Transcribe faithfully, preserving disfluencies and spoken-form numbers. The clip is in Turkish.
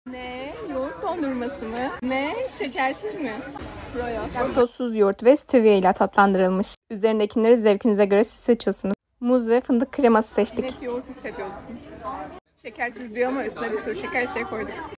Ne? Yoğurt dondurması mı? Ne? Şekersiz mi? Laktozsuz yoğurt ve stevia ile tatlandırılmış. Üzerindekileri zevkinize göre siz seçiyorsunuz. Muz ve fındık kreması seçtik. Net yoğurt hissediyorsun. Şekersiz diyor ama üstüne bir sürü şeker şey koyduk.